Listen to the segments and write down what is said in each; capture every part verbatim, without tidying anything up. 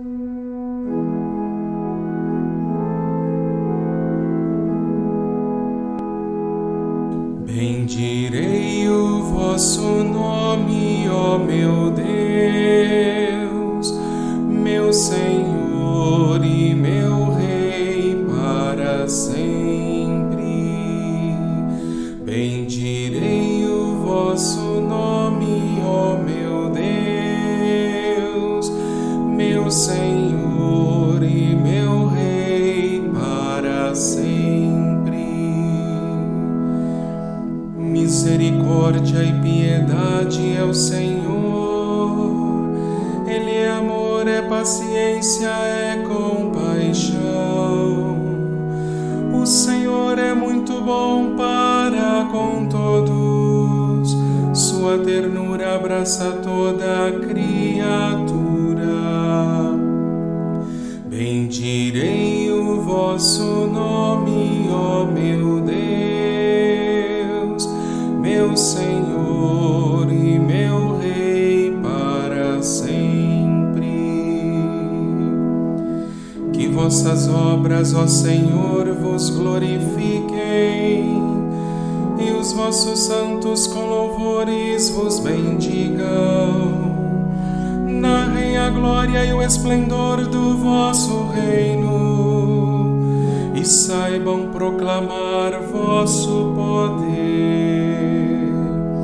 Bendirei o vosso nome, ó meu Deus, meu Senhor e meu Rei para sempre. Bendirei o vosso nome, ó meu Deus, meu Senhor e meu Rei para sempre. Misericórdia e piedade é o Senhor, Ele é amor, é paciência, é compaixão. O Senhor é muito bom para com todos, sua ternura abraça toda a criatura. Bendirei o vosso nome, ó meu Deus, meu Senhor e meu Rei para sempre. Que vossas obras, ó Senhor, vos glorifiquem, e os vossos santos com louvores vos bendigam. Narrem a glória e o esplendor do vosso reino, e saibam proclamar vosso poder.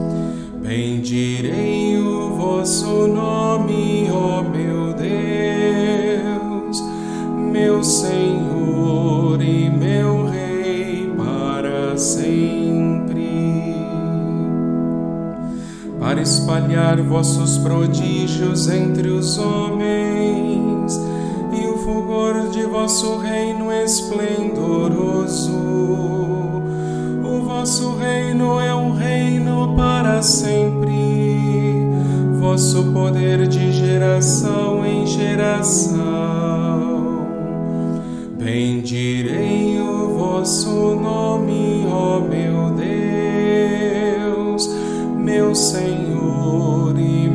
Bendirei o vosso nome, ó meu Deus, meu Senhor e meu Rei para sempre. Para espalhar vossos prodígios entre os homens, e o fulgor de vosso reino esplendoroso. O vosso reino é um reino para sempre, vosso poder de geração em geração. Bendirei o vosso nome, ó meu Deus, meu Senhor e